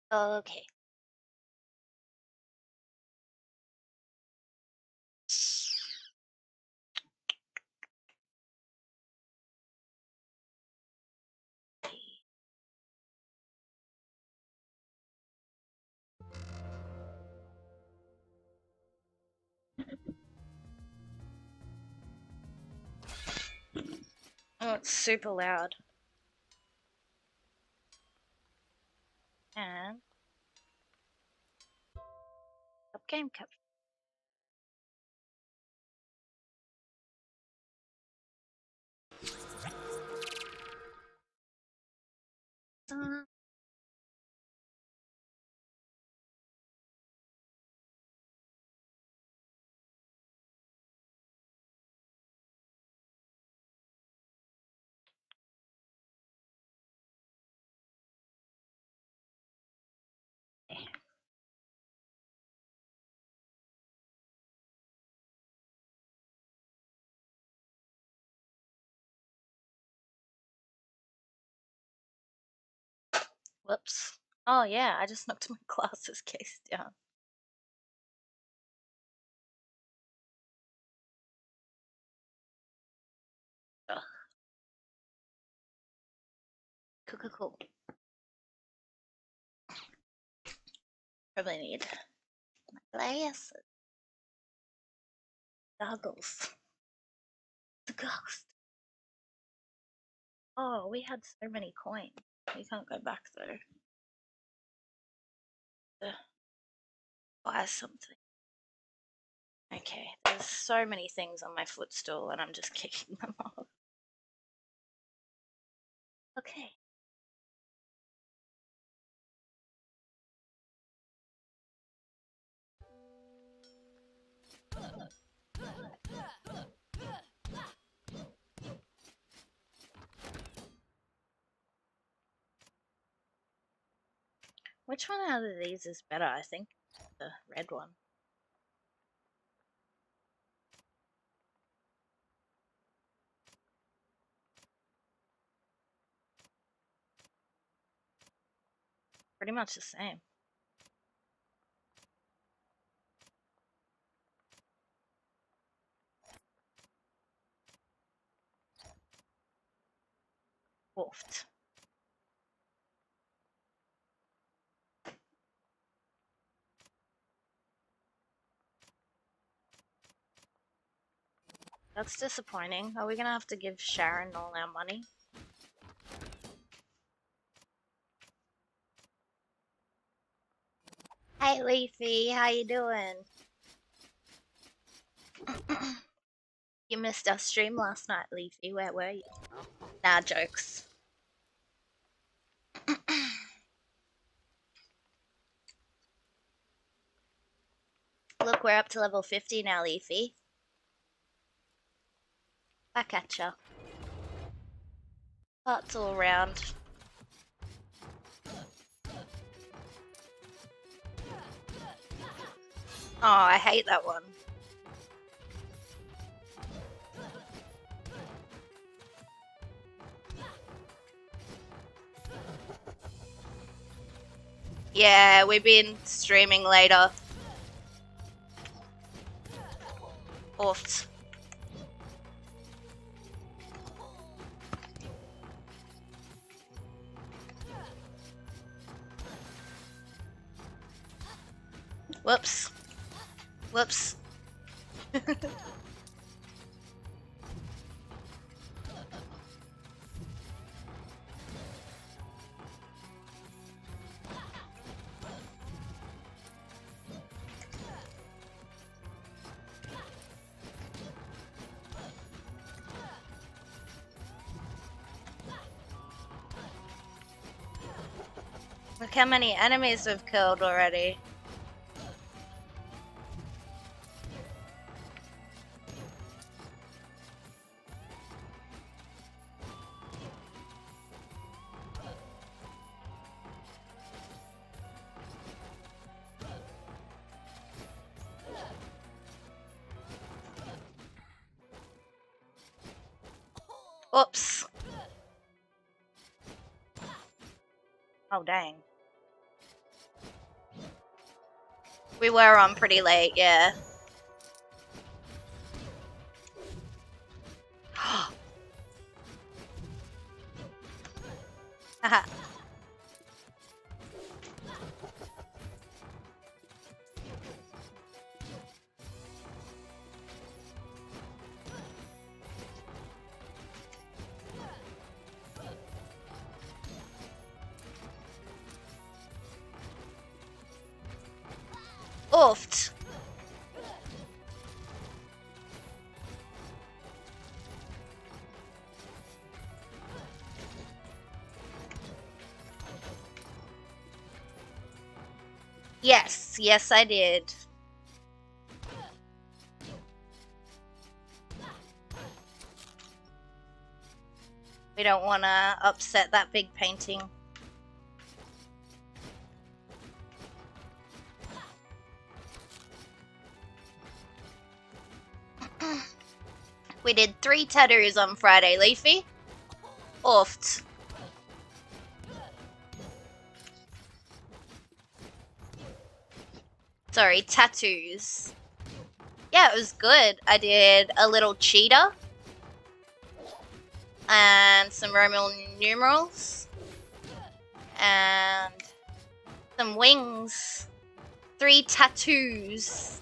Okay. Oh, it's super loud. And up game cap. Whoops. Oh yeah, I just knocked my glasses case down. Ugh. Cool. Probably need my glasses. Goggles. The ghost. Oh, we had so many coins. We can't go back though. Buy something. Okay, there's so many things on my footstool and I'm just kicking them off. Okay. Which one out of these is better? I think the red one. Pretty much the same. Wolfed. That's disappointing. Are we gonna have to give Sharon all our money? Hey Leafy, how you doing? You missed our stream last night, Leafy. Where were you? Nah, jokes. Look, we're up to level 50 now, Leafy. Back at ya. Parts all around. Oh, I hate that one. Yeah, we've been streaming later. Oofed. Whoops. Whoops. Look how many enemies we've killed already. Oops. Oh, dang. We were on pretty late, yeah. Haha. Oofed. Yes, yes I did. We don't want to upset that big painting. We did 3 tattoos on Friday, Leafy. Oofed. Sorry, tattoos. Yeah, it was good. I did a little cheetah. And some Roman numerals. And some wings. 3 tattoos.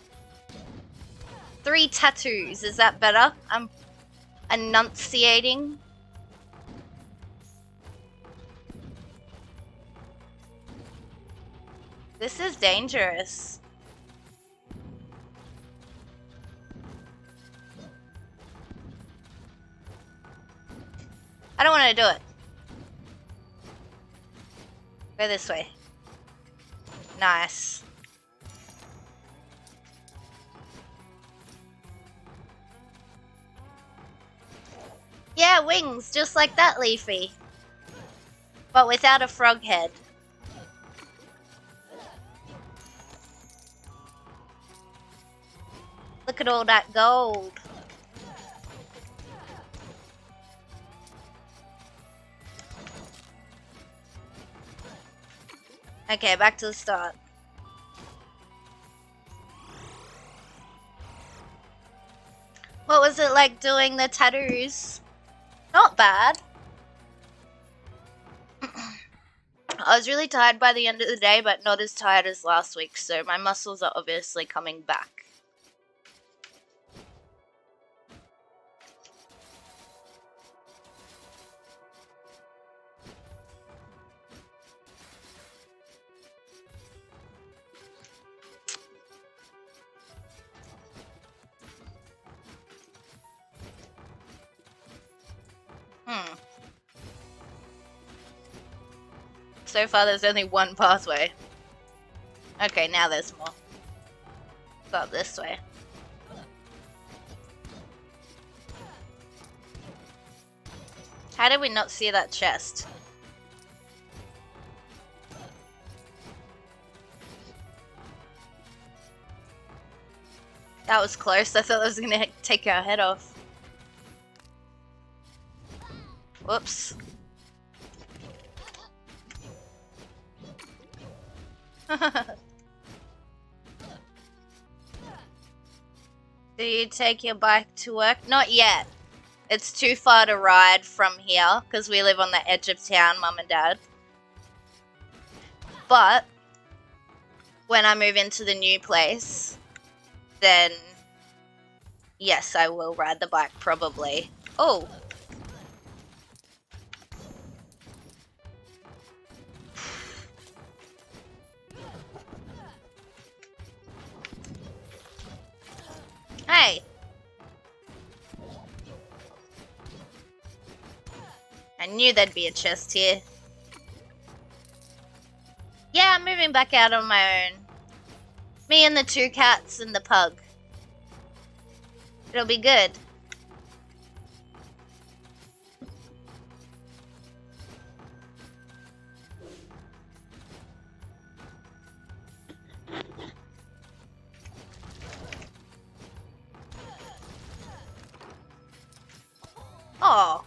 3 tattoos. Is that better? I'm enunciating. This is dangerous. I don't want to do it. Go this way. Nice. Yeah, wings, just like that, Leafy. But without a frog head. Look at all that gold. Okay, back to the start. What was it like doing the tattoos? Not bad. I was really tired by the end of the day, but not as tired as last week, so my muscles are obviously coming back. So far there's only one pathway. Okay, now there's more. Go up this way. How did we not see that chest? That was close. I thought that was gonna take our head off. Whoops. Do you take your bike to work? Not yet. It's too far to ride from here because we live on the edge of town, Mum and Dad. But when I move into the new place, then yes, I will ride the bike probably. Oh. Hey. I knew there'd be a chest here. Yeah, I'm moving back out on my own. Me and the 2 cats and the pug. It'll be good. Oh.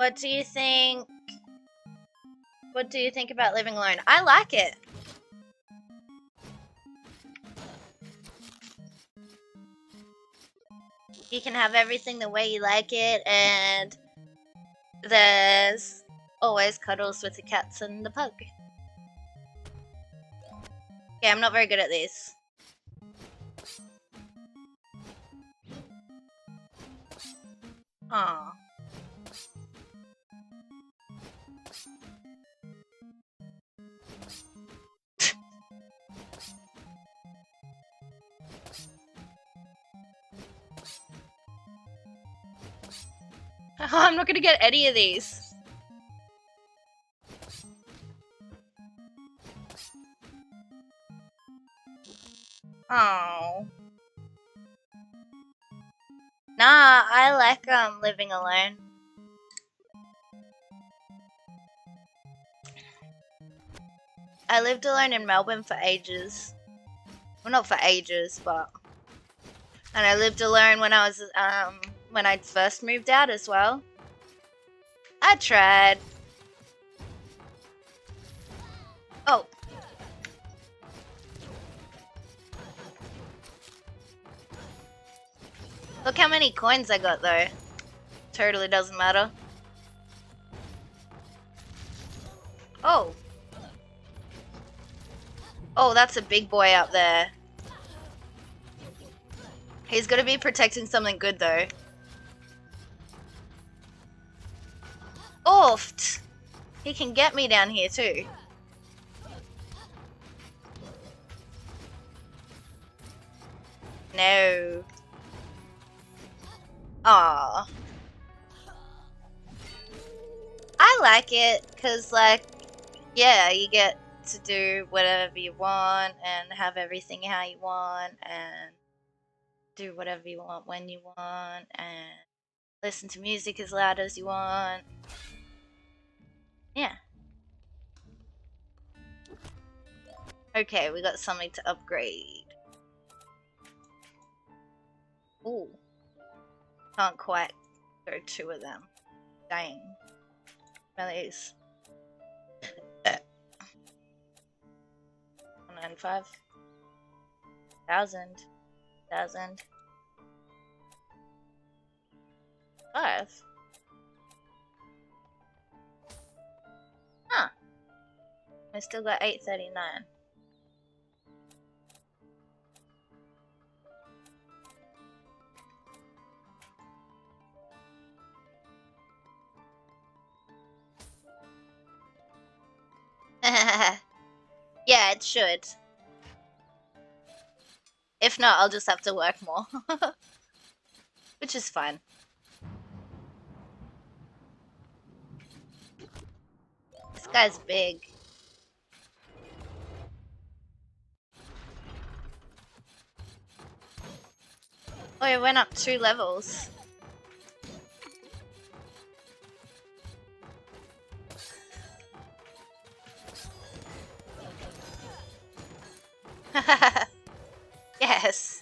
What do you think? What do you think about living alone? I like it. You can have everything the way you like it, and there's always cuddles with the cats and the pug. Yeah, I'm not very good at these. Aww. I'm not gonna get any of these. Oh. Nah, I like living alone. I lived alone in Melbourne for ages. Well, not for ages, but... And I lived alone when I was, when I first moved out as well. I tried. Oh. Look how many coins I got, though. Totally doesn't matter. Oh. Oh, that's a big boy up there. He's gonna be protecting something good, though. Oofed! He can get me down here, too. No. Aww. I like it, because, like, yeah, you get to do whatever you want, and have everything how you want, and do whatever you want when you want, and listen to music as loud as you want. Yeah. Okay, we got something to upgrade. Ooh. Can't quite go 2 of them. Dang. Well, it is. 195. 1,000. 5. Huh. I still got 839. Yeah, it should. If not, I'll just have to work more. Which is fine. This guy's big. Oh, it went up 2 levels. Yes.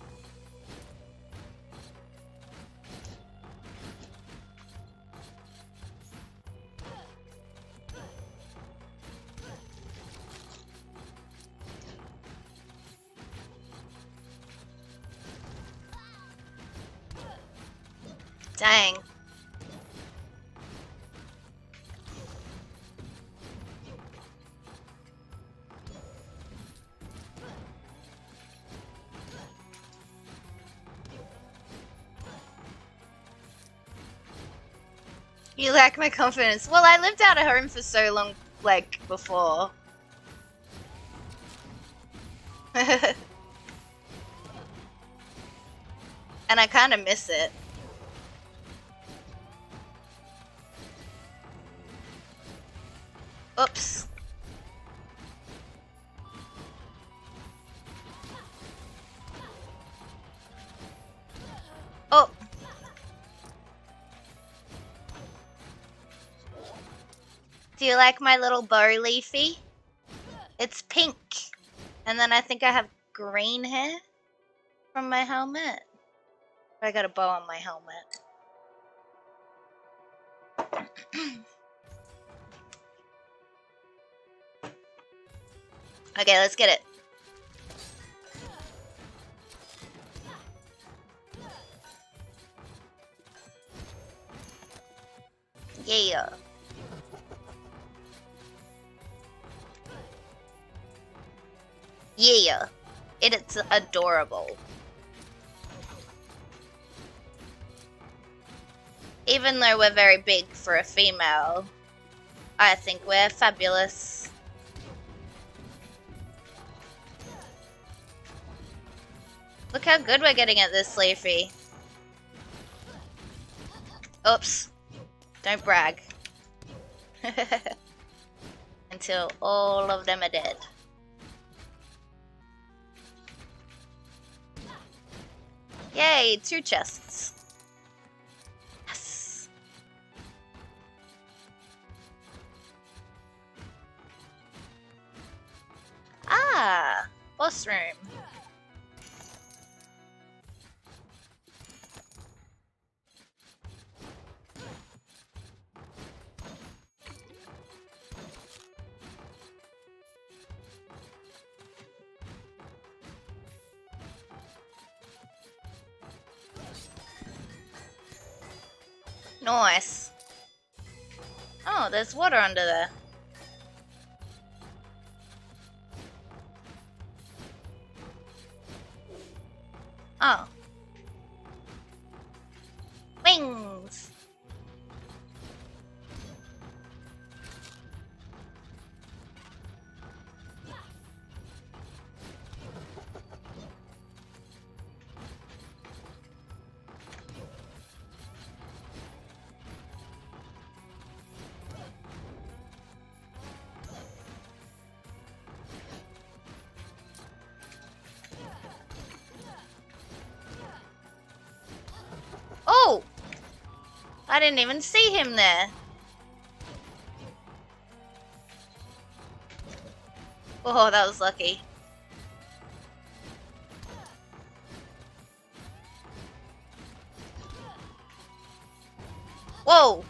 Dang. You lack my confidence. Well, I lived out of home for so long, like, before. And I kind of miss it. Oops. Oh. Do you like my little bow, Leafy? It's pink. And then I think I have green hair from my helmet. I got a bow on my helmet. Okay, let's get it. Yeah. Yeah. It's adorable. Even though we're very big for a female, I think we're fabulous. Look how good we're getting at this, Leafy. Oops. Don't brag. Until all of them are dead. Yay, 2 chests. Yes. Ah, boss room. Nice. Oh, there's water under there. Oh. Wings! Oh! I didn't even see him there. Oh, that was lucky. Whoa!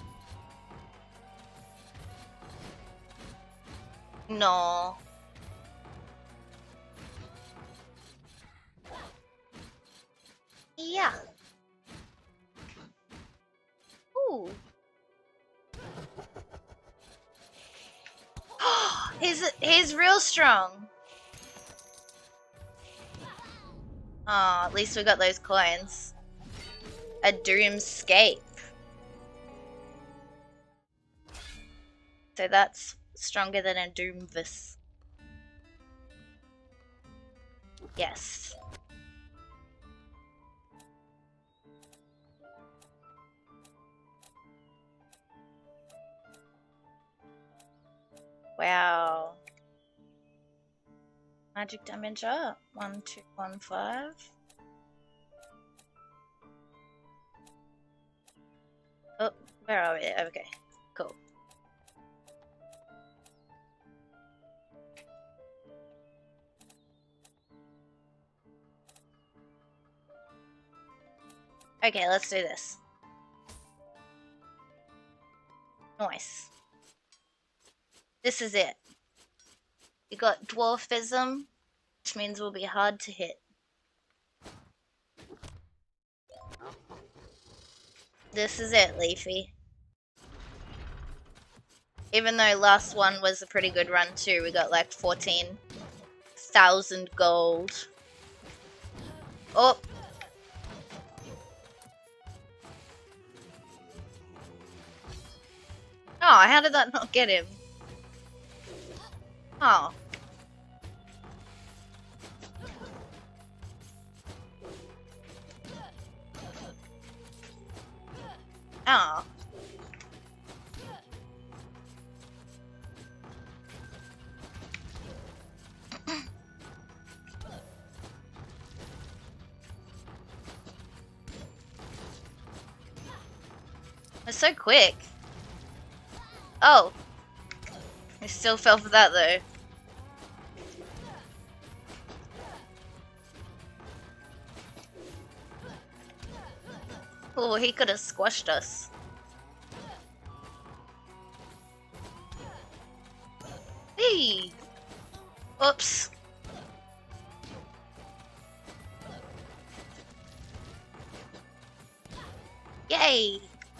No. Yeah. Ooh. He's real strong. Oh, at least we got those coins. A Doomscape. So that's stronger than a Doomvis. Yes. Wow. Magic damage up. 1215. Oh, where are we? Okay, cool. Okay, let's do this. Nice. This is it. You got Dwarfism, which means we'll be hard to hit. This is it, Leafy. Even though last one was a pretty good run too, we got like 14,000 gold. Oh! Oh, how did that not get him? Oh. Oh. It's so quick. Oh. I still fell for that though. Oh, he could have squashed us. Yee! Oops. Yay!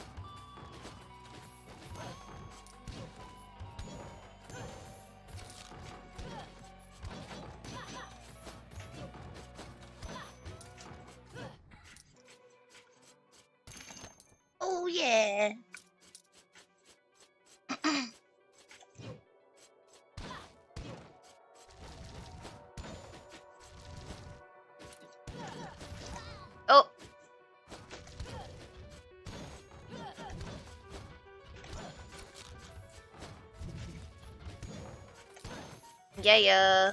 Oh yeah! Oh! Yeah.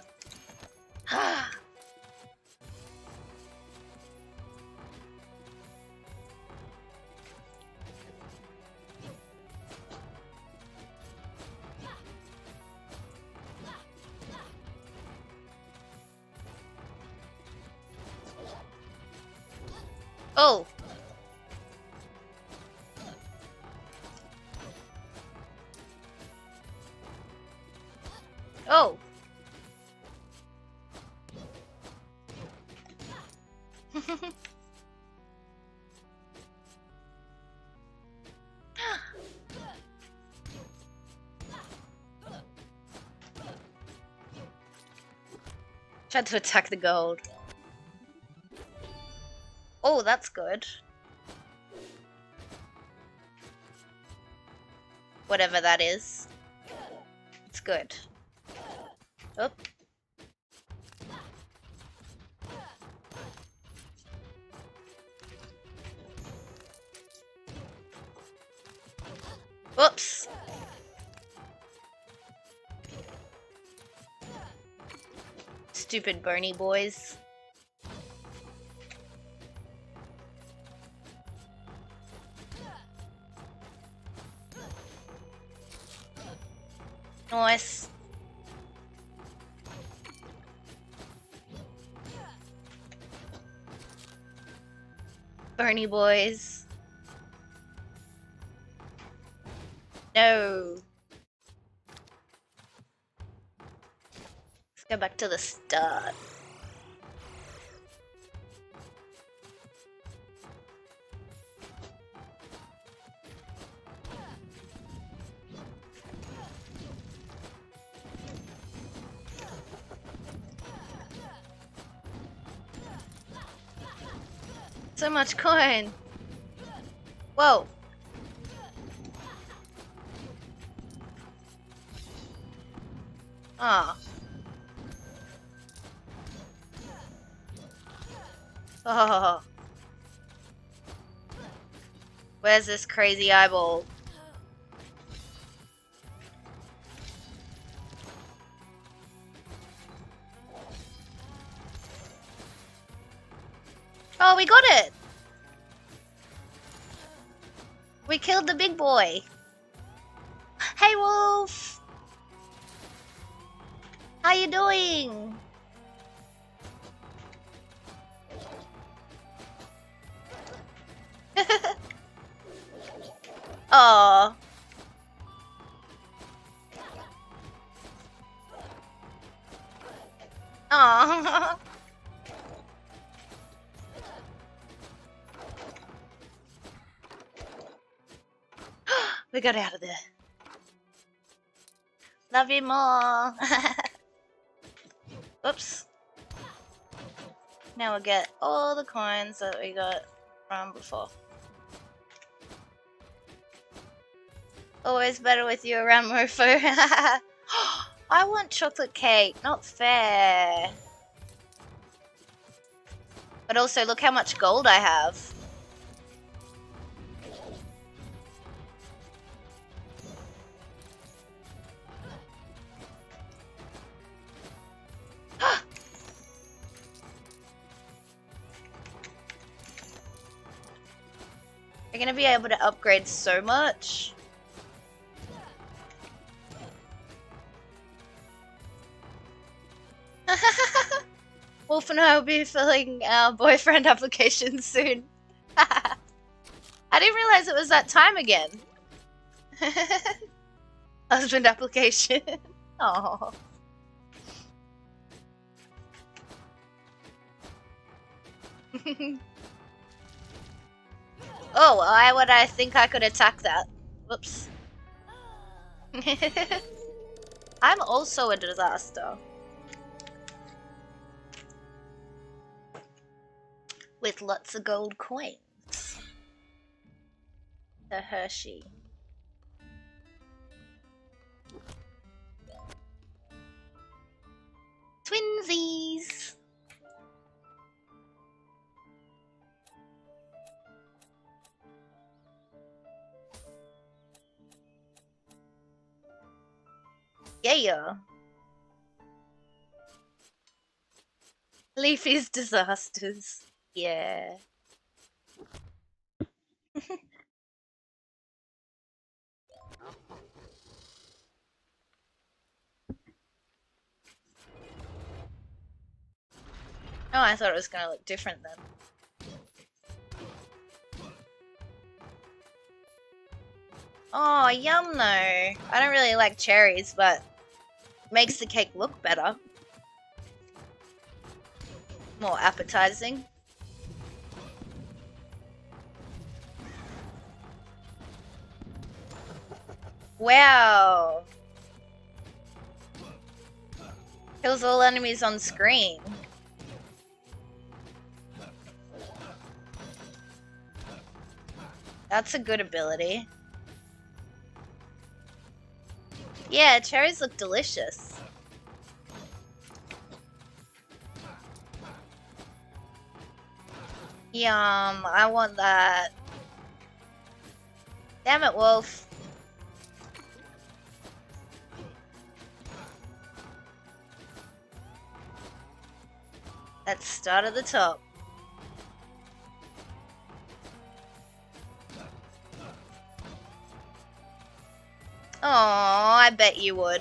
Oh! Oh! Tried to attack the gold. Oh, that's good. Whatever that is. It's good. Oh. Whoops. Stupid Bernie boys. Nice. Bernie boys. No. Let's go back to the start. So much coin. Whoa. Ah. Oh. Where's this crazy eyeball? Oh, we got it! We killed the big boy. Hey, Wolf! How you doing? Aww. Aww. We got out of there. Love you more. Oops. Now we'll get all the coins that we got from before. Always better with you around, mofo. I want chocolate cake. Not fair. But also, look how much gold I have. You're gonna be able to upgrade so much. Wolf and I will be filling our boyfriend application soon. I didn't realize it was that time again. Husband application. Oh. Oh, why would I think I could attack that? Whoops. I'm also a disaster. With lots of gold coins. The Hershey. Twinsies! Yeah. Leafy's disasters. Yeah. Oh, I thought it was gonna look different then. Oh, yum though. I don't really like cherries, but it makes the cake look better. More appetizing. Wow. Kills all enemies on screen. That's a good ability. Yeah, cherries look delicious. Yum, I want that. Damn it, Wolf. Let's start at the top. Oh, I bet you would.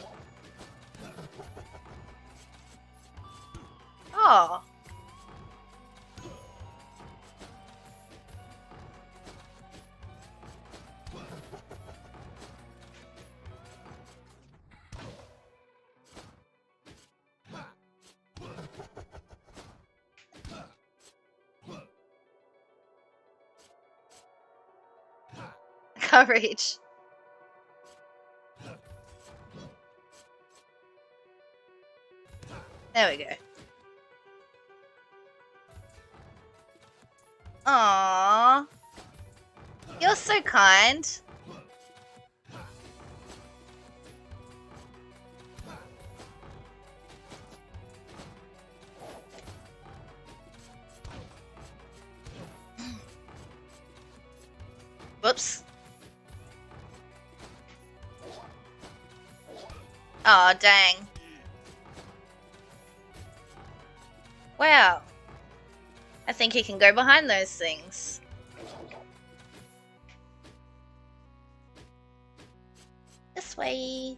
Oh. Can't reach. There we go. Aww. You're so kind. Whoops. Aw, dang. Wow. I think he can go behind those things. This way.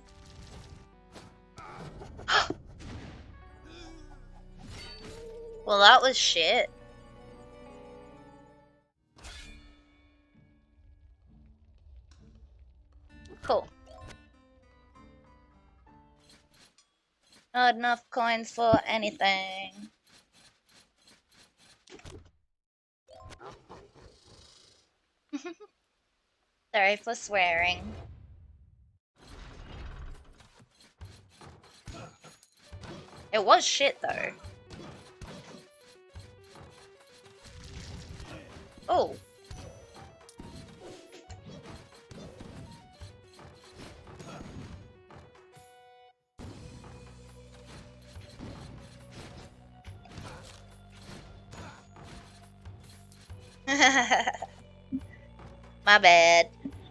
Well, that was shit. Cool. Not enough coins for anything. Sorry for swearing. It was shit though. Oh. My bad.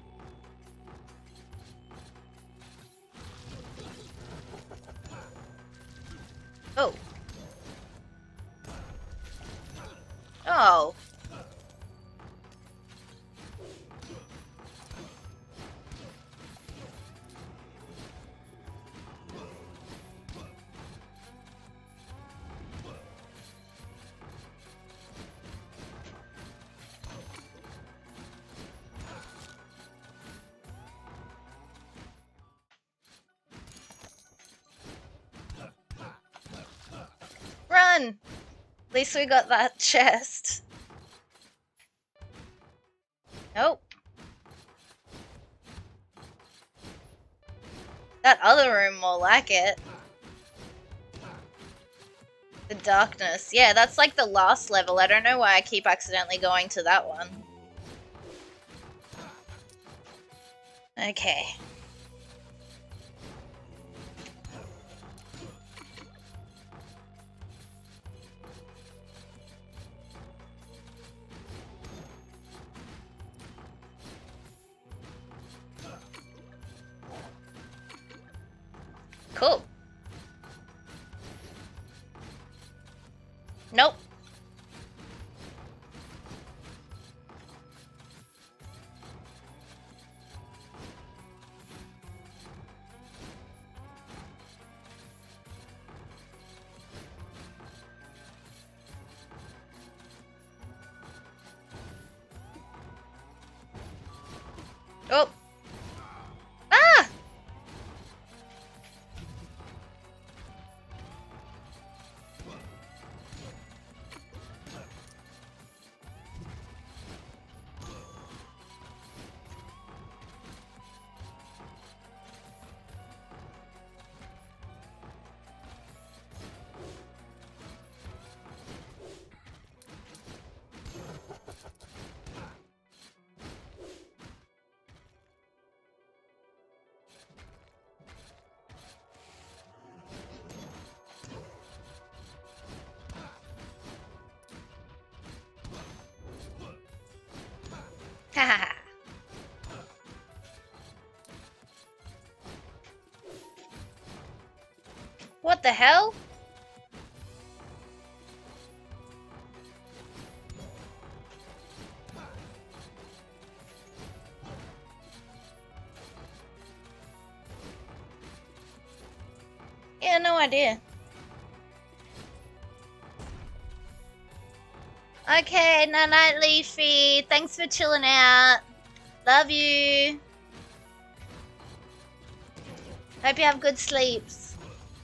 Oh. Oh. on! At least we got that chest. Nope. That other room more like it. The darkness. Yeah, that's like the last level. I don't know why I keep accidentally going to that one. Okay. Cool. Nope. Oh. Ah! Haha. What the hell? Yeah, no idea. Okay, night night, Leafy. Thanks for chilling out. Love you. Hope you have good sleeps.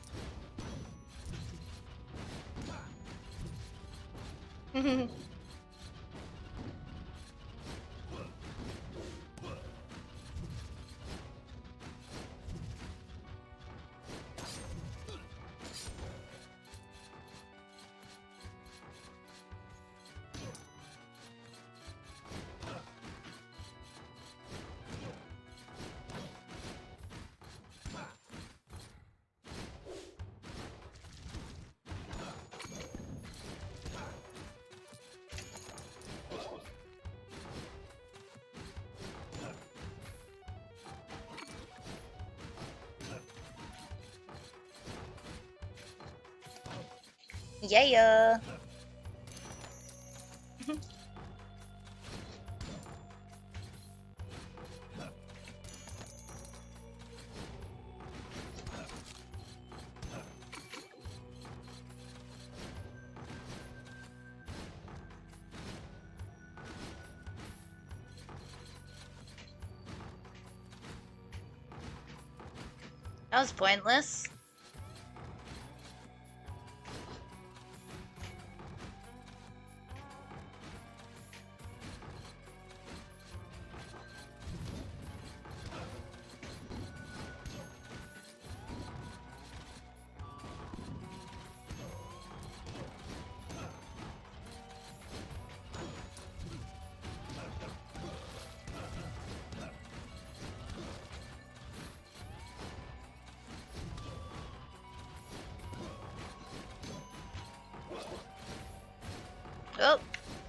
Yeah. That was pointless. Oh.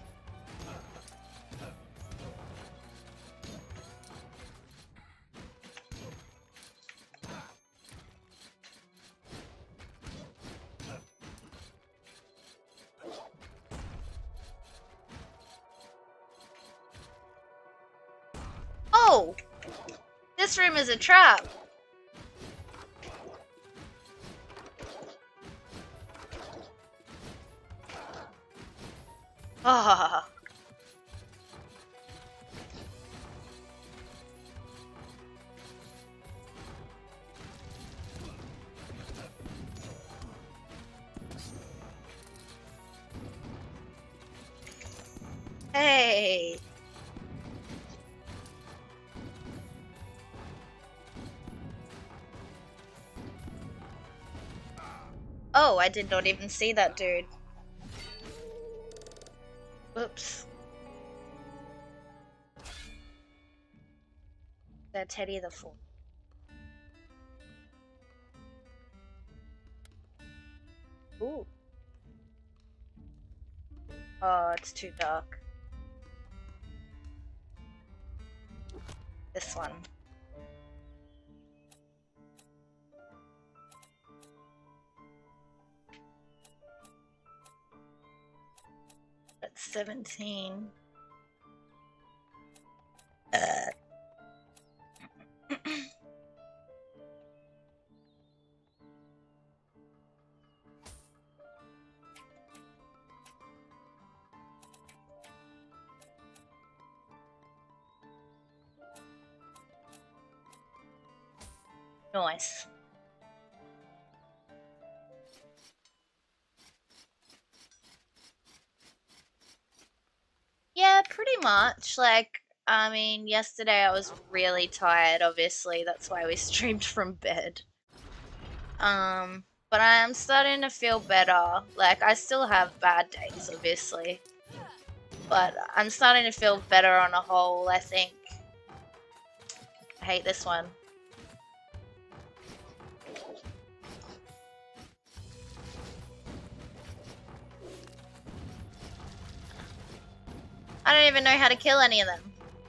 Oh! This room is a trap. Ah. Hey! Oh, I did not even see that dude. Oops. They're Teddy the Fool. Ooh. Oh, it's too dark. This one. That's 17. Nice. Yeah, pretty much. Like, I mean, yesterday I was really tired, obviously. That's why we streamed from bed. But I am starting to feel better. Like, I still have bad days, obviously. But I'm starting to feel better on a whole, I think. I hate this one. I don't even know how to kill any of them.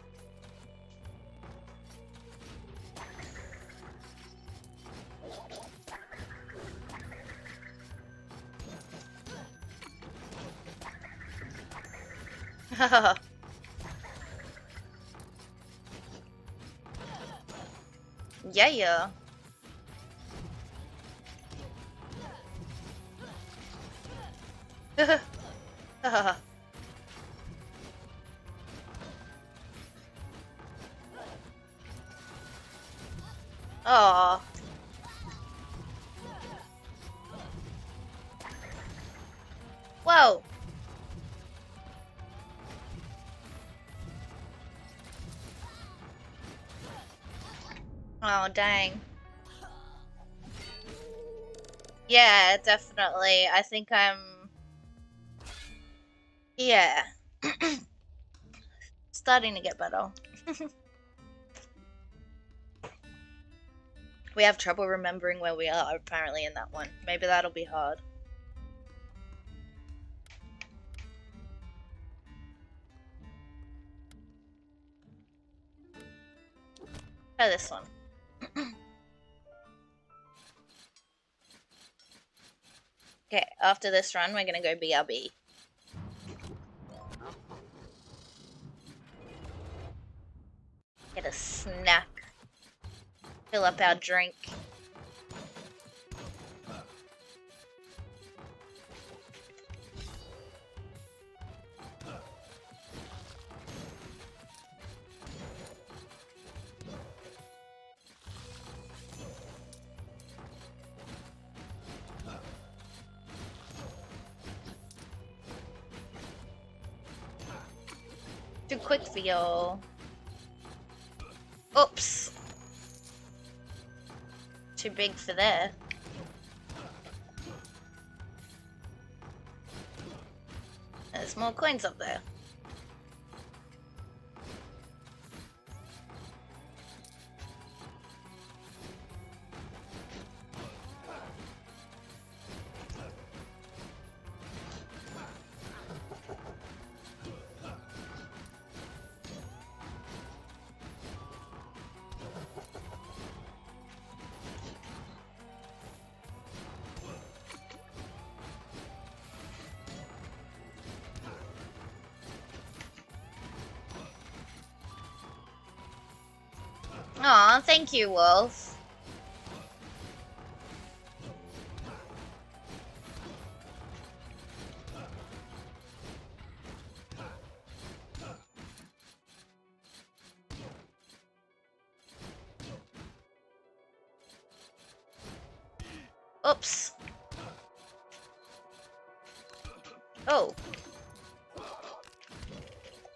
Yeah. Oh. Whoa. Oh, dang. Yeah, definitely. I think I'm... Yeah. Starting to get better. We have trouble remembering where we are, apparently, in that one. Maybe that'll be hard. Try this one. Okay, after this run, we're gonna go BRB. Get a snack. Fill up our drink. Too quick for y'all. Oops. Too big for there. There's more coins up there. Aw, thank you, Wolf. Oops. Oh.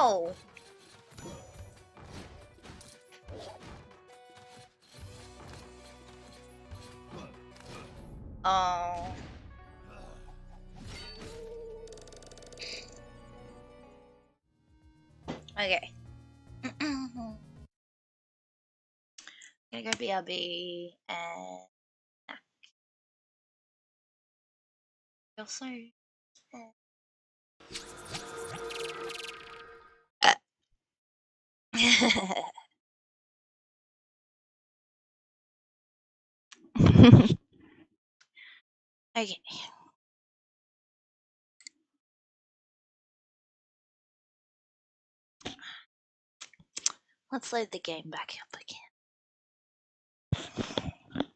No! Oh. Okay. Gonna go BRB and also okay. Let's load the game back up again.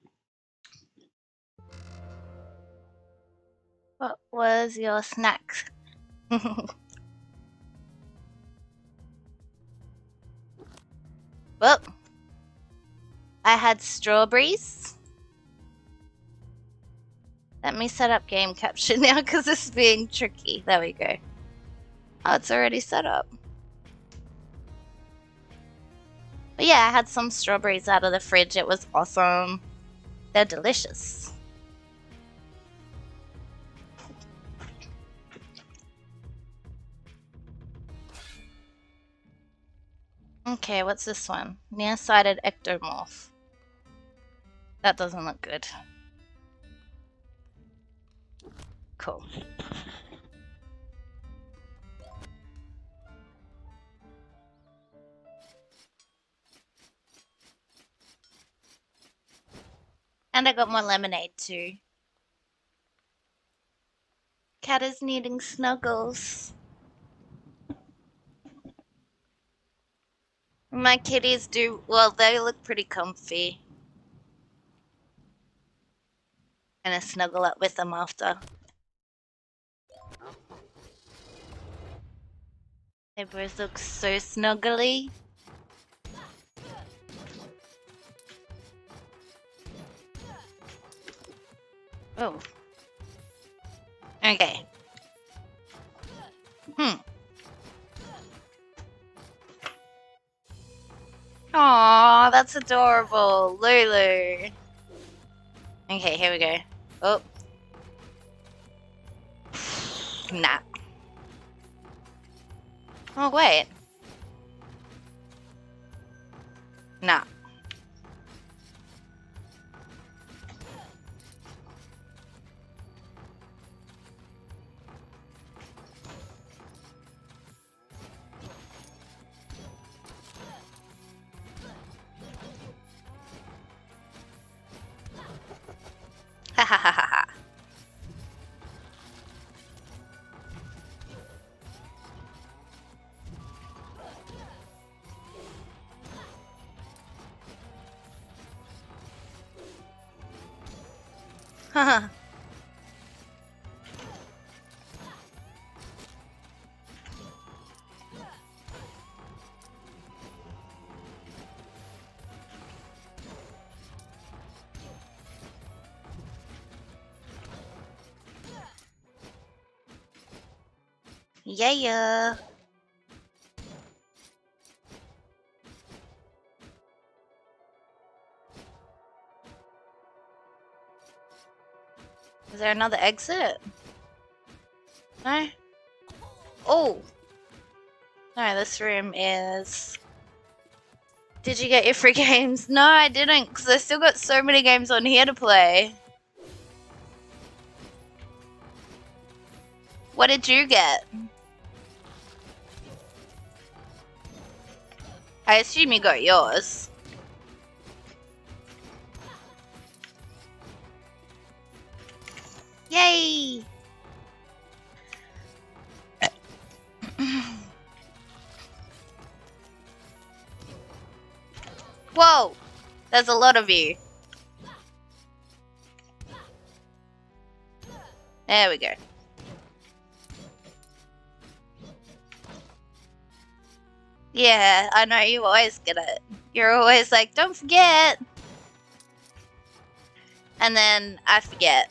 What was your snack? Well, I had strawberries. Let me set up game capture now because this is being tricky. There we go. Oh, it's already set up. But yeah, I had some strawberries out of the fridge. It was awesome. They're delicious. Okay, what's this one? Nearsighted ectomorph. That doesn't look good. Cool. And I got more lemonade too. Cat is needing snuggles. My kitties do, well, they look pretty comfy. Gonna snuggle up with them after. They both look so snuggly. Oh. Okay. Aww, that's adorable. Lulu. Okay, here we go. Oh. Nah. Oh, wait. Nah. Ha ha ha ha ha. Haha. Yeah. Is there another exit? No? Oh! No, this room is... Did you get your free games? No, I didn't, because I still got so many games on here to play. What did you get? I assume you got yours. Yay! Whoa! There's a lot of you. There we go. Yeah, I know, you always get it. You're always like, don't forget! And then I forget.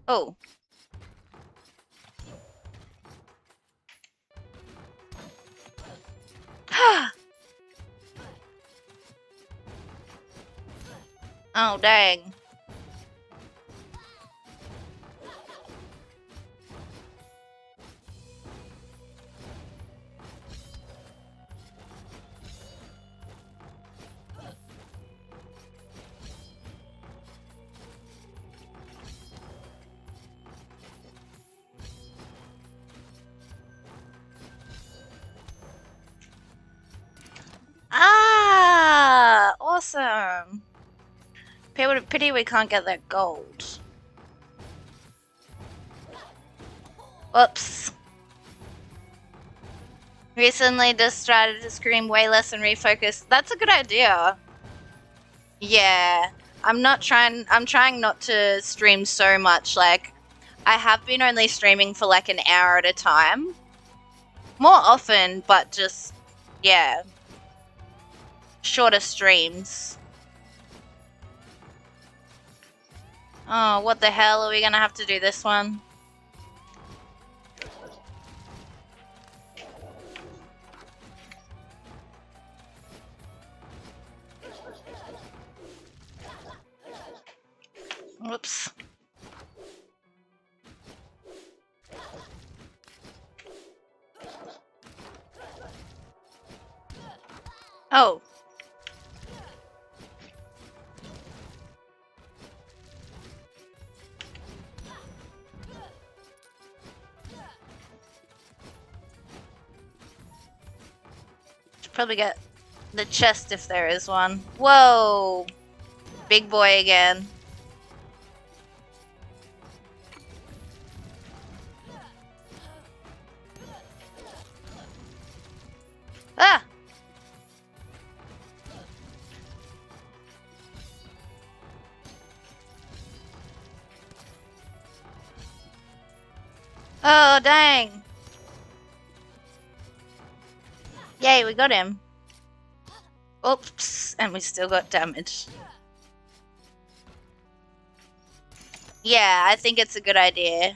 Oh. Oh, dang. Ah, awesome. Pity we can't get that gold. Whoops. Recently just started to scream way less and refocus. That's a good idea. Yeah. I'm trying not to stream so much. Like, I have been only streaming for like an hour at a time. More often, but just, yeah. Shorter streams. Oh, what the hell? Are we gonna have to do this one? Whoops. Oh. Should probably get the chest if there is one. Whoa! Big boy again. Ah! Oh, dang. Yay, we got him. Oops, and we still got damage. Yeah, I think it's a good idea.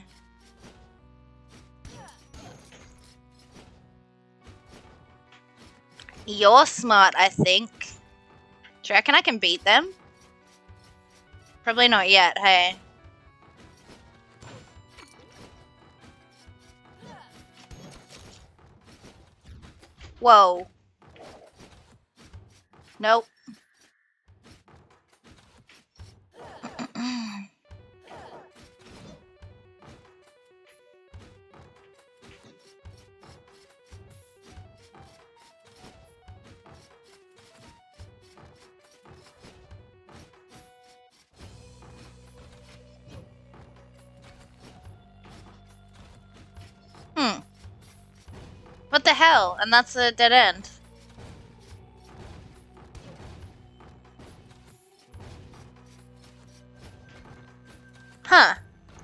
You're smart, I think. Do you reckon I can beat them? Probably not yet, hey. Whoa. Nope. What the hell? And that's a dead end. Huh.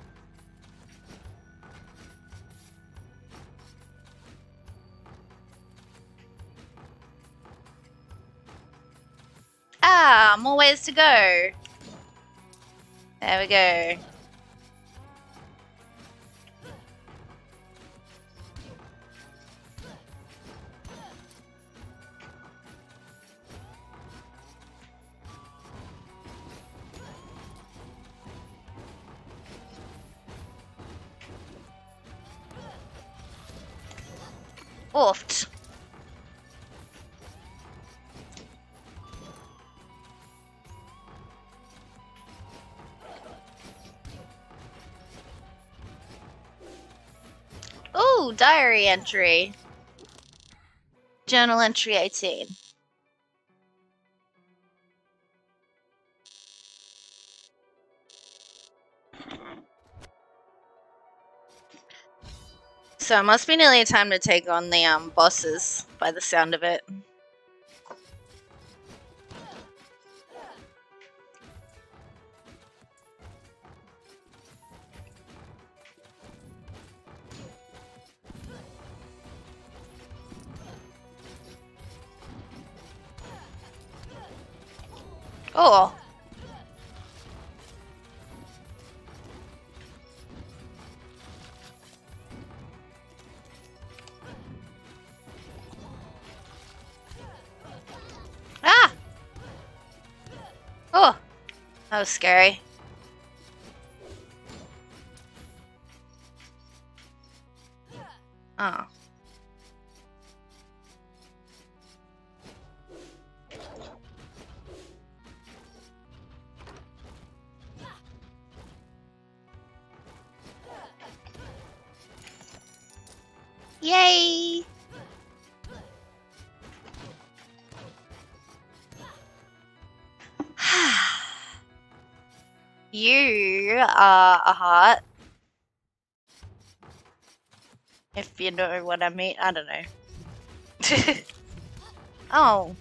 Ah, more ways to go. There we go. Oofed. Ooh, diary entry. Journal entry 18. So it must be nearly time to take on the bosses by the sound of it. Oh. Oh, that was scary. Oh. Yay! You are a heart. If you know what I mean. I don't know. Oh.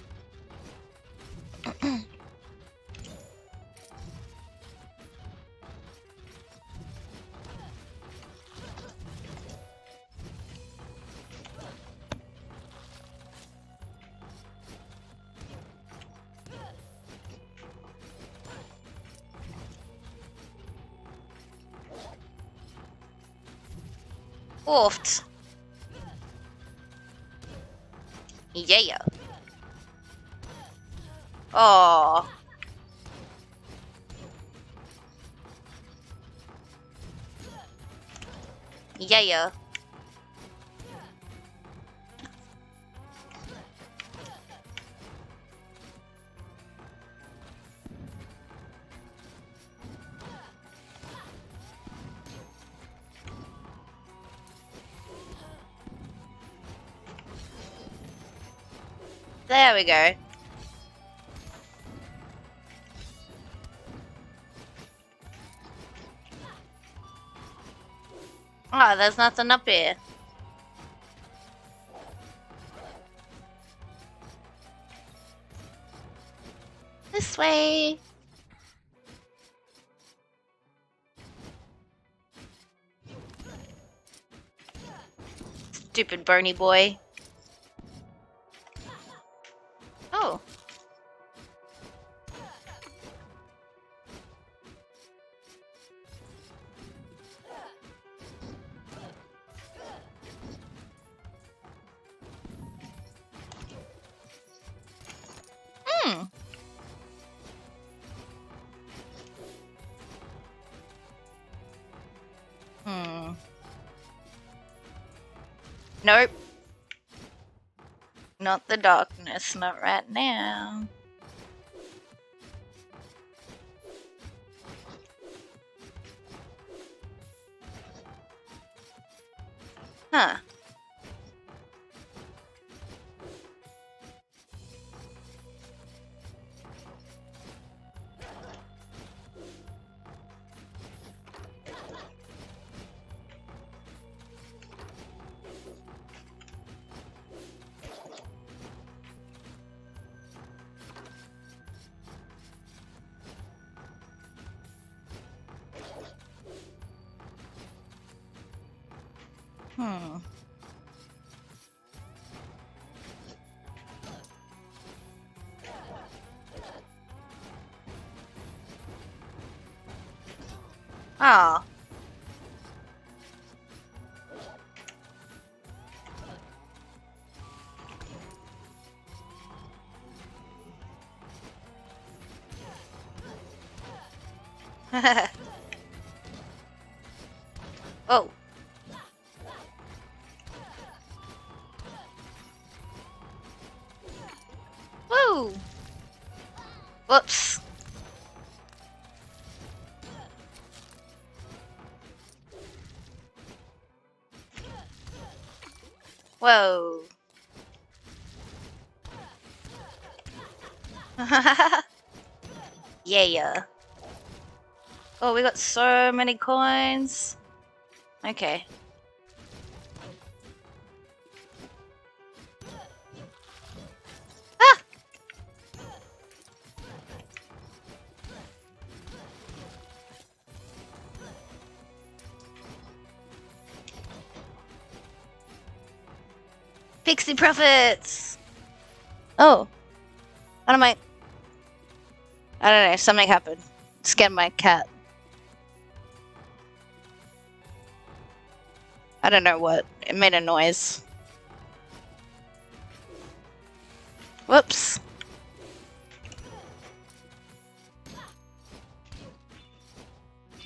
Oft. Yeah. Oh. Yeah. There we go. Oh, there's nothing up here. This way. Stupid bony boy. Oh. Hmm. Hmm. Nope. Not the darkness, not right now. Huh. Hmm. Oh. Oh. Woo! Whoops. Whoa. Yeah. Oh, we got so many coins. Okay. Ah! Pixie profits! Oh. What am I don't know, something happened. Scared my cat. I don't know what. It made a noise. Whoops.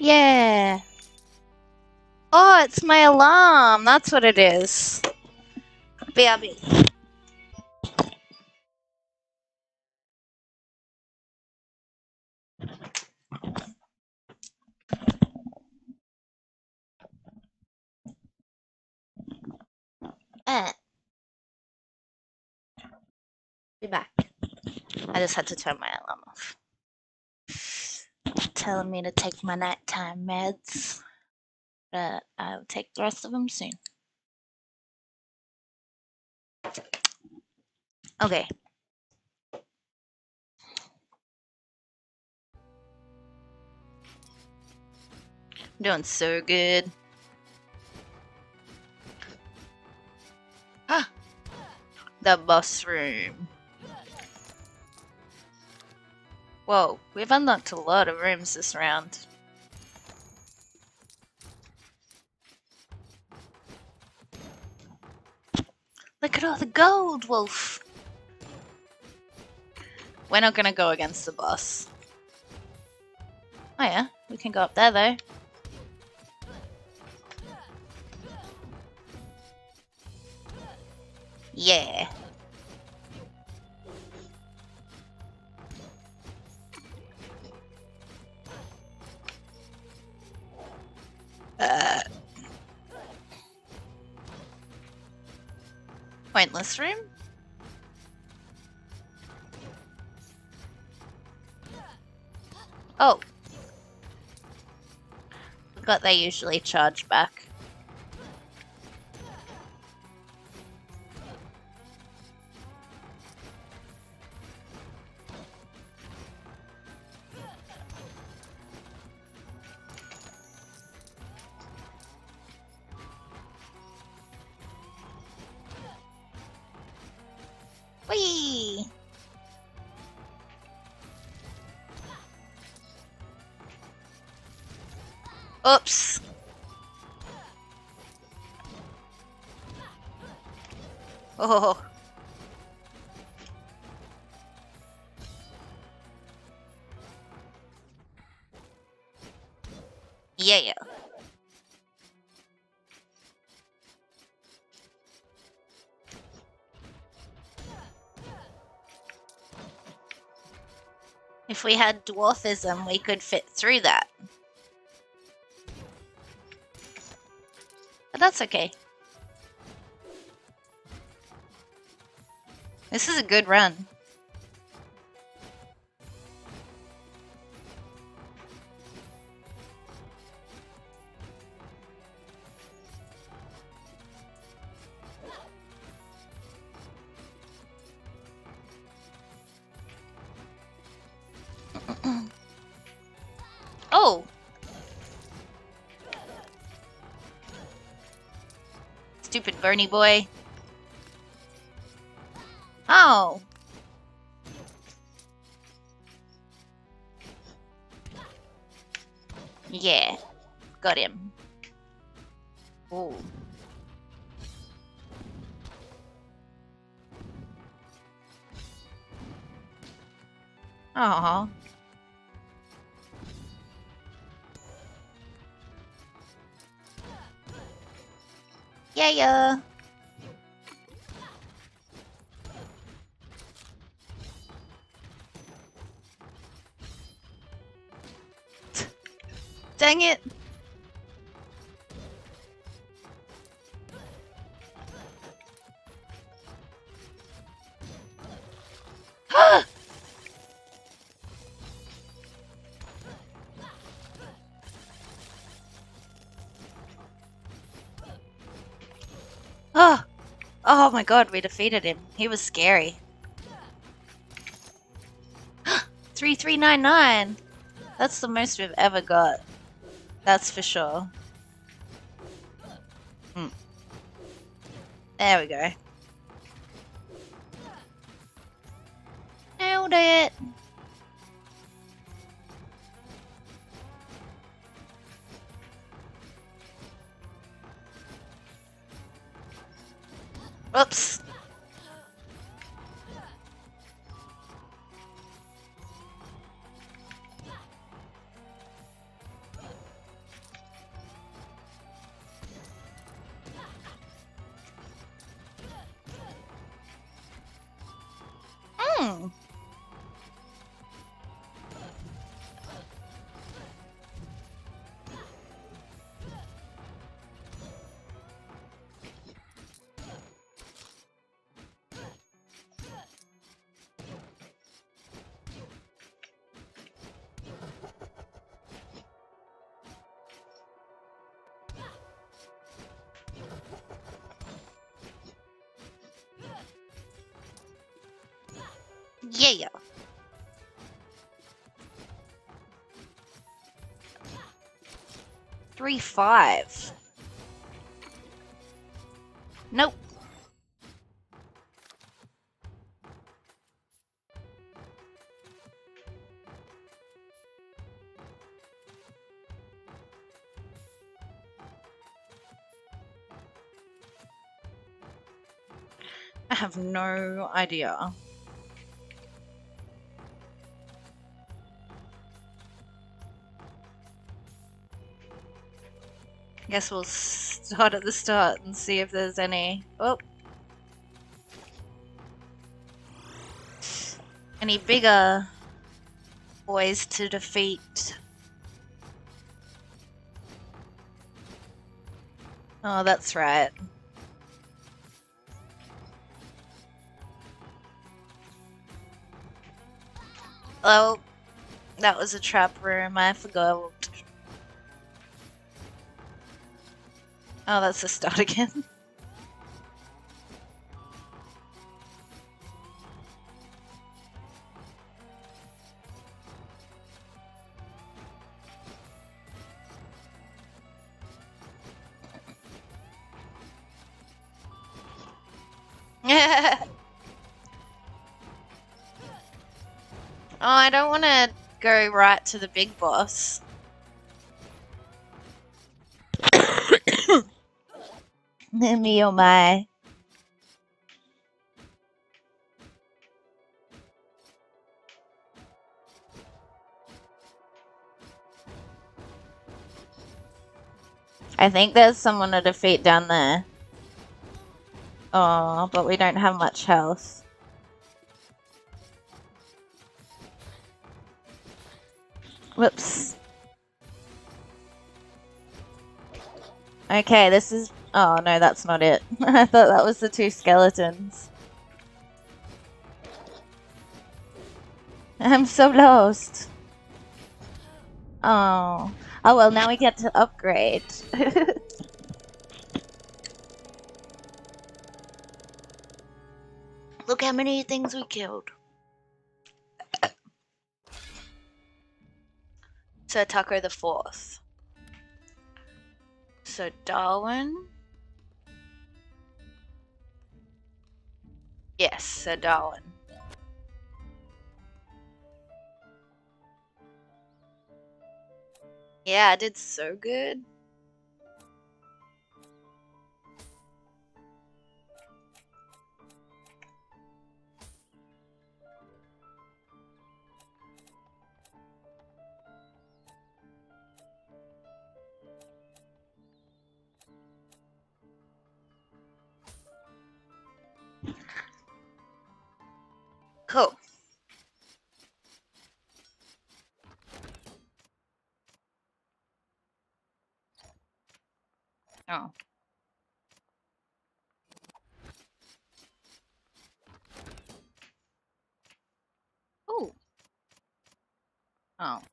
Yeah. Oh, it's my alarm. That's what it is. BRB. Be back. I just had to turn my alarm off. Telling me to take my nighttime meds. But I'll take the rest of them soon. Okay. I'm doing so good. Ah! The boss room. Whoa, we've unlocked a lot of rooms this round. Look at all the gold, Wolf! We're not gonna go against the boss. Oh yeah, we can go up there though. Yeah. Pointless room? Oh. But they usually charge back. Whee! Oops. Oh. Yeah. If we had dwarfism, we could fit through that. But that's okay. This is a good run. Oh! Stupid Bernie boy. Oh! Yeah. Got him. Ooh. Aww. Yeah. Dang it. Oh! Oh my god, we defeated him. He was scary. 3399! That's the most we've ever got. That's for sure. There we go. Nailed it! Oops. Hmm. Yeah. 3-5. Nope. I have no idea. Guess we'll start at the start and see if there's any. Oh. Any bigger boys to defeat. Oh, that's right. Oh, that was a trap room. I forgot. Oh, that's the start again. Oh, I don't want to go right to the big boss. Me oh my. I think there's someone to defeat down there. Oh, but we don't have much health. Whoops. Okay, this is... Oh, no, that's not it. I thought that was the 2 skeletons. I'm so lost. Oh. Oh, well, now we get to upgrade. Look how many things we killed. So, Taco the 4th. So, Darwin. Yes, Sir Darwin. Yeah, I did so good. Cool. Oh. Ooh. Oh.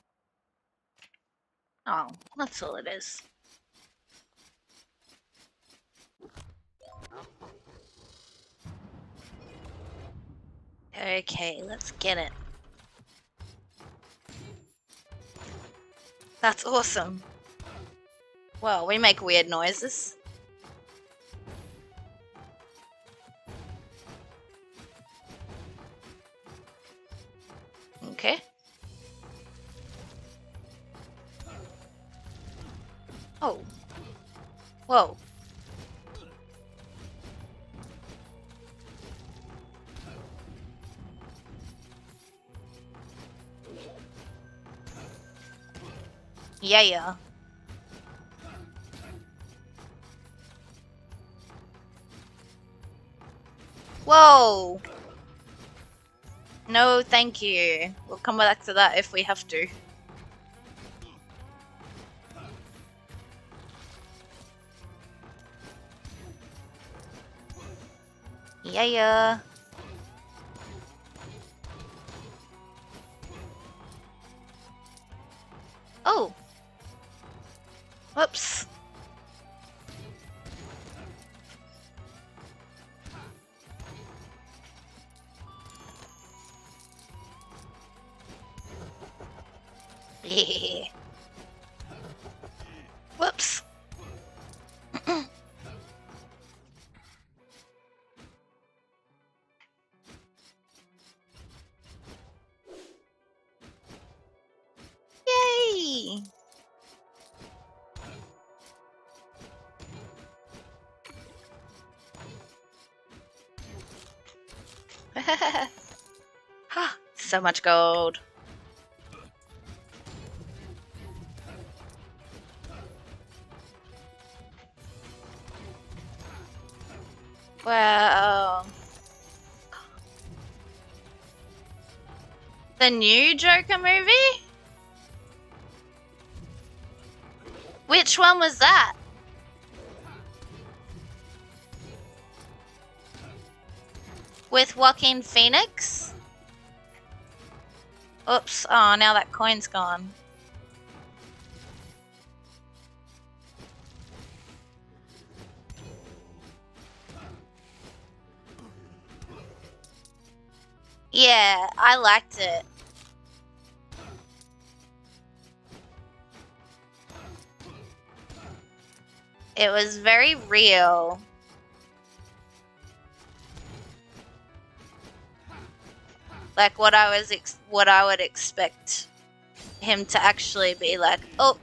Oh, that's all it is. Okay, let's get it. That's awesome. Well, we make weird noises. Okay. Oh. Whoa. Yeah. Whoa. No, thank you. We'll come back to that if we have to. Yeah. Oh. Whoops. Yeah. Whoops. Yay! So much gold. Wow. The new Joker movie? Which one was that? With Joaquin Phoenix? Oops. Oh, now that coin's gone. Yeah, I liked it. It was very real. Like what I would expect him to actually be like. Oh.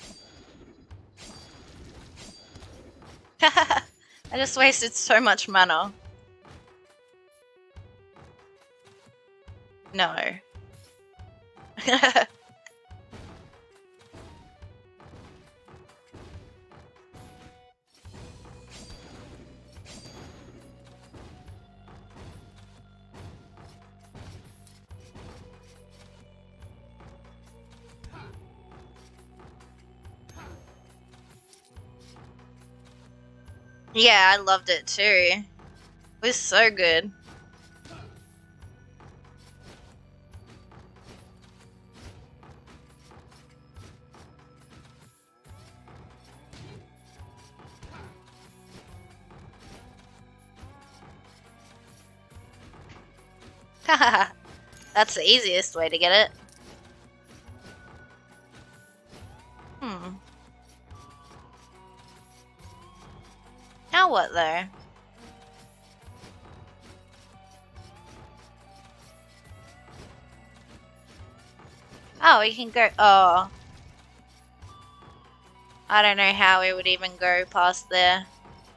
I just wasted so much mana. No. Yeah, I loved it too. It was so good. Haha. That's the easiest way to get it. Now what though? Oh, we can go. Oh. I don't know how we would even go past there.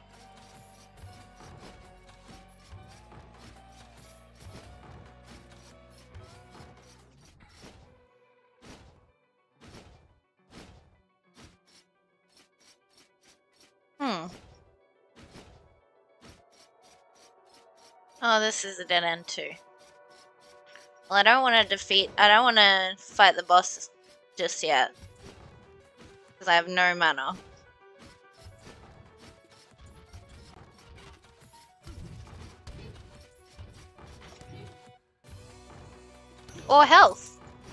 Oh, this is a dead end too. Well, I don't want to fight the boss just yet. Because I have no mana. Or health.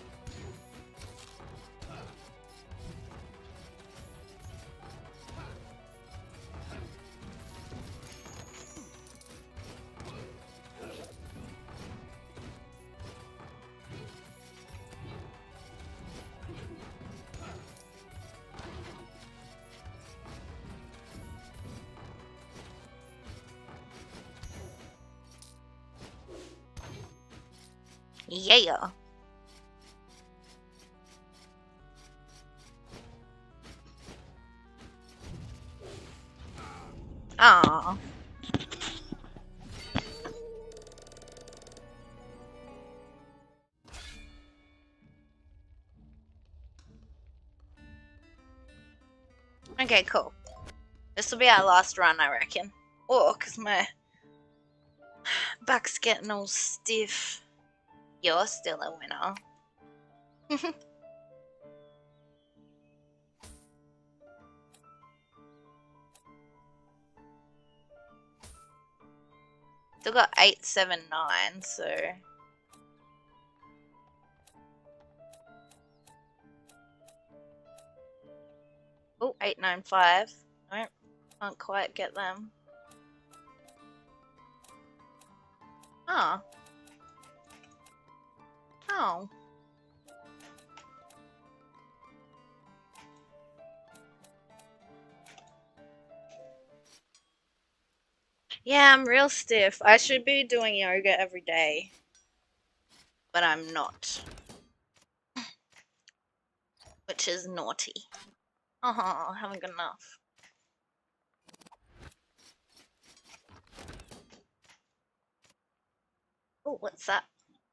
Yeah. Aww. Okay, cool. This will be our last run, I reckon. Oh, because my back's getting all stiff. You're still a winner. Still got 879, so. Oh, 895. Nope, can't quite get them. Oh. Oh. Yeah, I'm real stiff. I should be doing yoga every day, but I'm not. Which is naughty. Oh, I haven't got enough. Oh, what's that?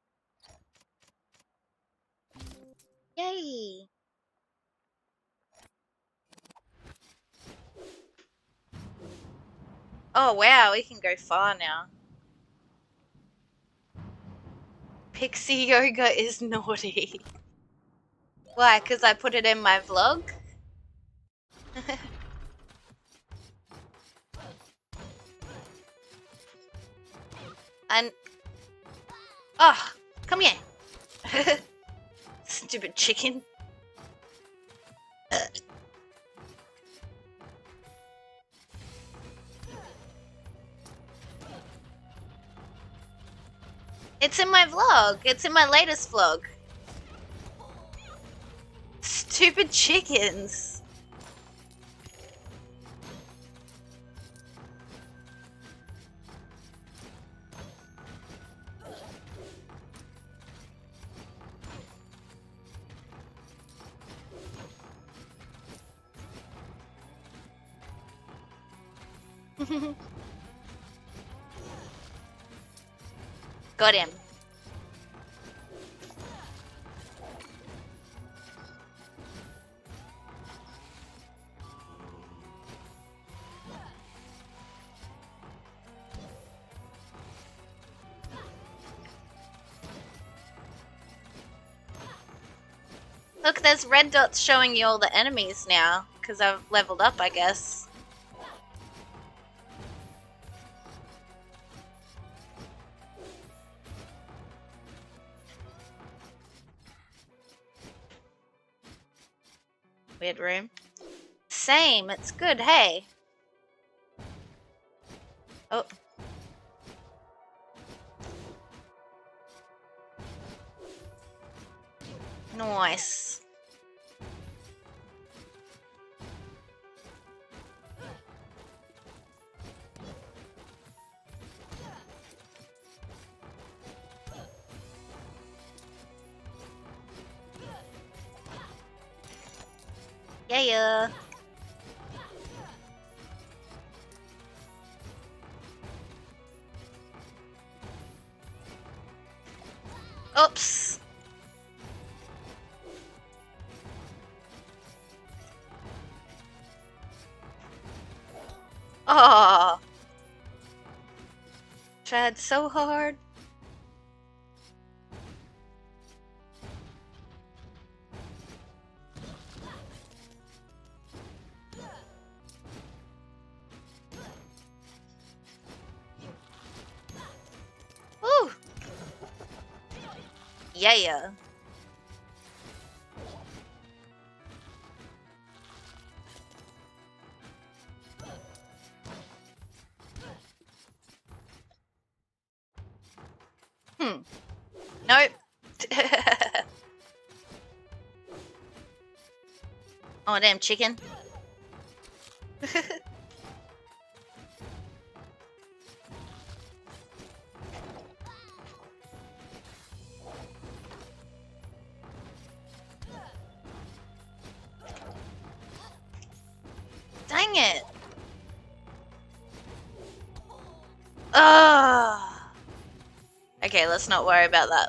Yay! Oh wow, we can go far now. Pixie yoga is naughty. Why? Because I put it in my vlog? And... Oh, come here. Stupid chicken. It's in my vlog. It's in my latest vlog. Stupid chickens. Got him. Look, there's red dots showing you all the enemies now, because I've leveled up, I guess. Weird room. Same, it's good, hey. Oh. Nice. Yeah. Oops. Oh. Tried so hard. Woo. Yeah. Nope. Oh, damn chicken. Dang it. Ugh. Okay, let's not worry about that.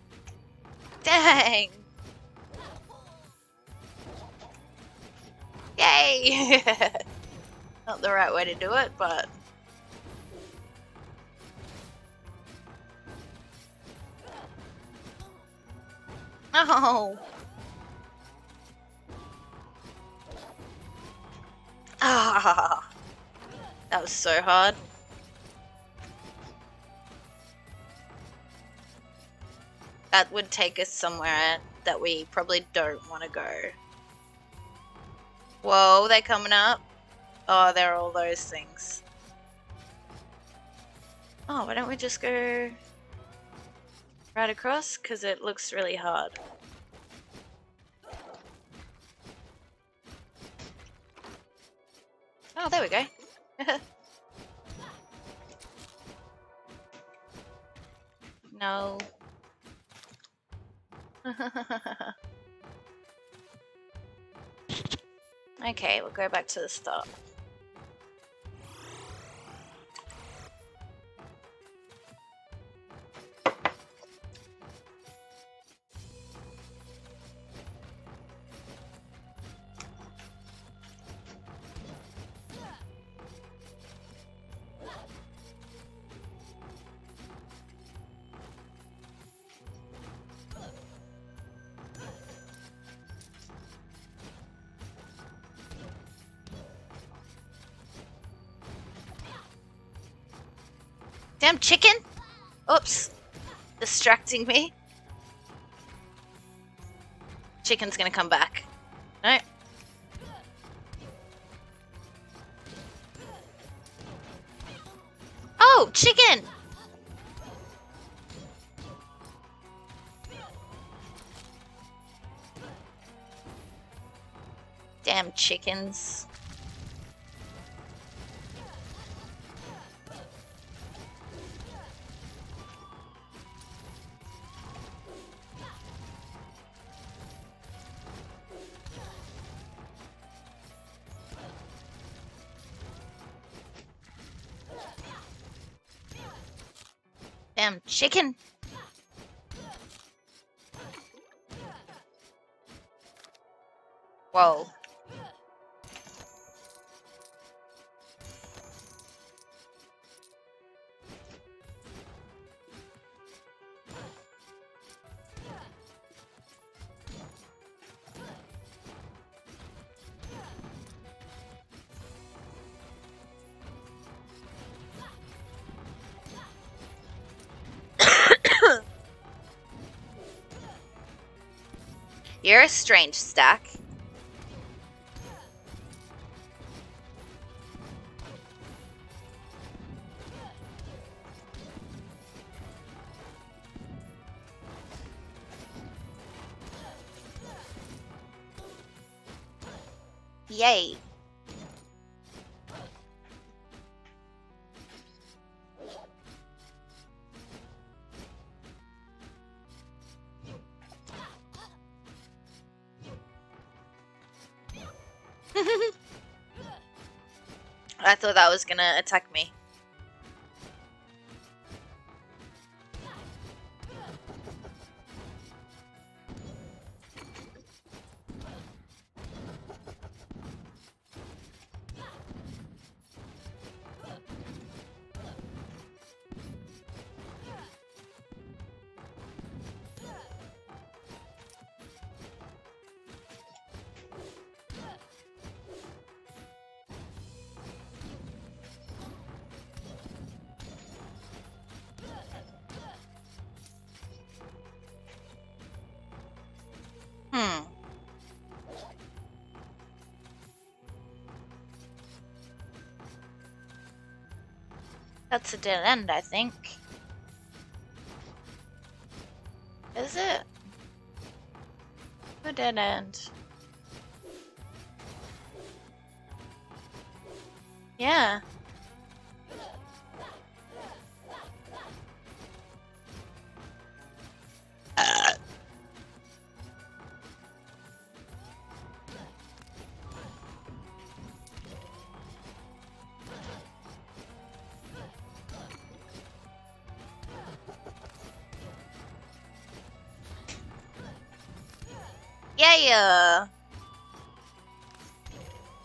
Dang. Yay! Not the right way to do it, but... Oh! Ah! That was so hard. That would take us somewhere that we probably don't want to go. Whoa, they're coming up. Oh, they're all those things. Oh, why don't we just go right across? Because it looks really hard. Oh, there we go. No. Okay, we'll go back to the start. Damn chicken! Oops. Distracting me. Chicken's gonna come back. No. Oh, chicken! Damn chickens. Damn chicken. Whoa. You're a strange stack. Yay. I thought that was gonna attack me. That's a dead end, I think. Is it? A dead end. Yeah. Yeah.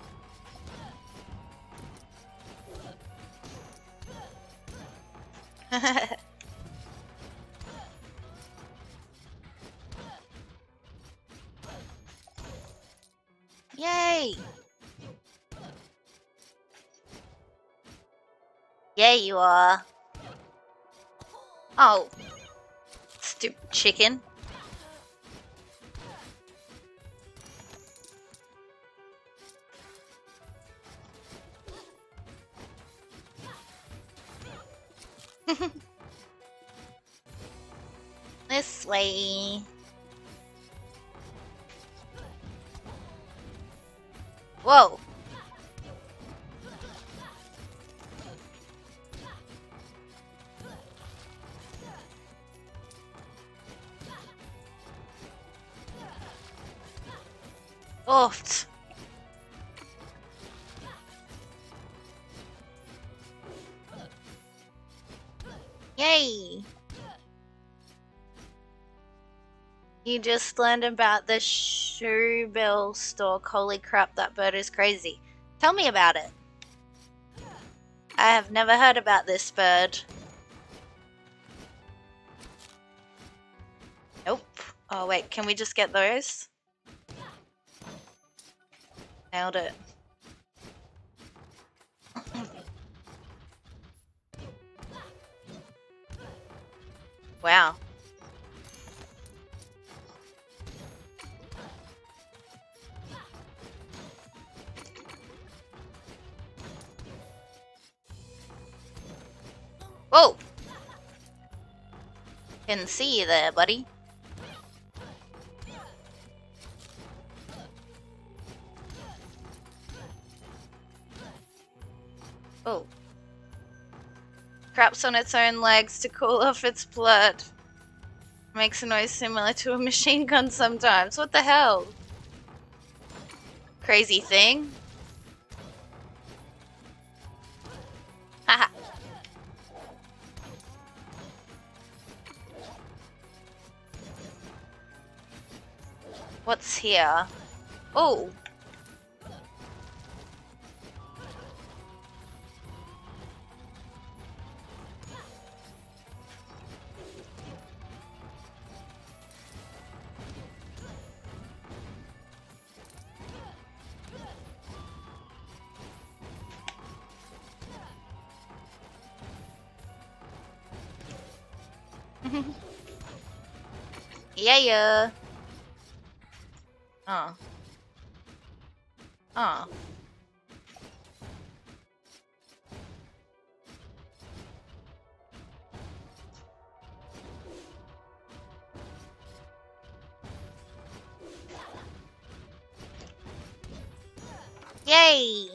Yay! Yeah, you are. Oh. Stupid chicken. This way. Whoa. Oofed. Yay! You just learned about the shoebill stalk. Holy crap, that bird is crazy. Tell me about it. I have never heard about this bird. Nope. Oh wait, can we just get those? Nailed it. Wow. Whoa! Can see you there, buddy. Oh. Craps on its own legs to cool off its blood. Makes a noise similar to a machine gun sometimes. What the hell? Crazy thing. Haha. What's here? Oh. Yeah. Oh. Oh. Yay!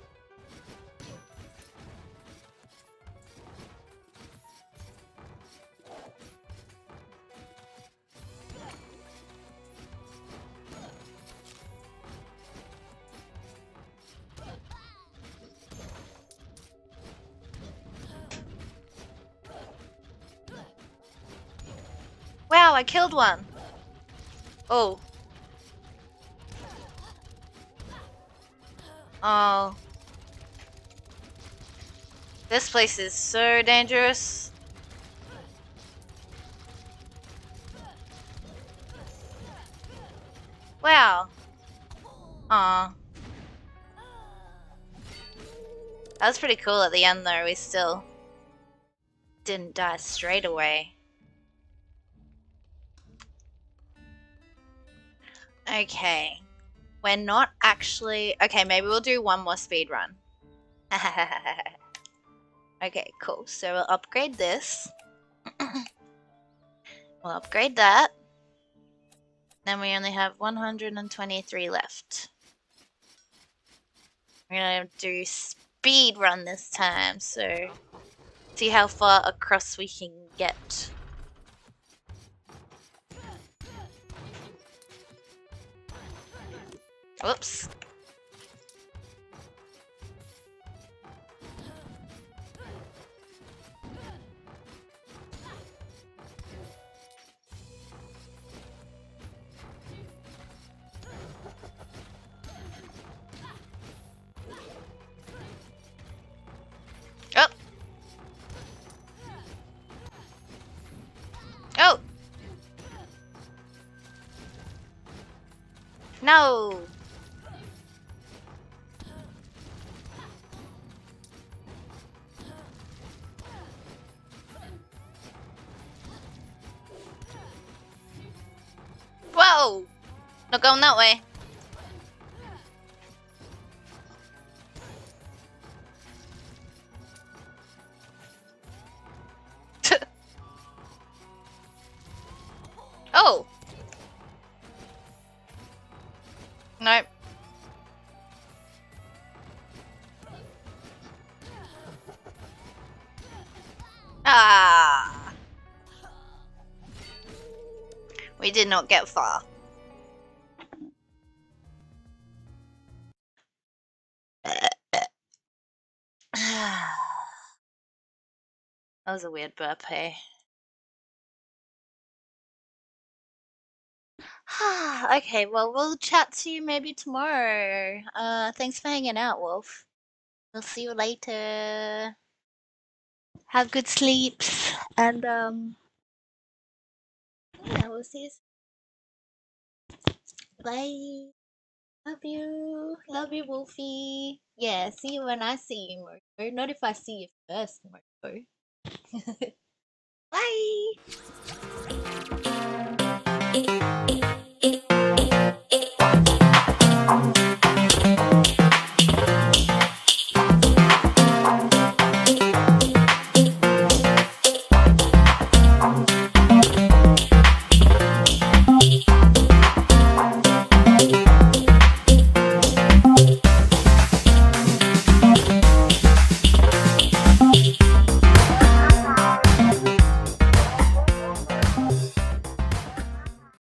Wow, I killed one. Oh. Oh. This place is so dangerous. Wow. Aw. That was pretty cool at the end though, we still didn't die straight away. Okay. We're not actually... Okay, maybe we'll do one more speed run. Okay, cool. So we'll upgrade this. We'll upgrade that. Then we only have 123 left. We're gonna do speed run this time, so see how far across we can get. Whoops. Oh. No! Whoa! Not going that way. Oh! Nope. Ah! We did not get far. That was a weird burp, hey? Okay, well, we'll chat to you maybe tomorrow. Thanks for hanging out, Wolf. We'll see you later. Have good sleeps, and yeah, we'll see you. Bye. Love you, Wolfie. Yeah, see you when I see you, Marco. Not if I see you first, Marco. Bye.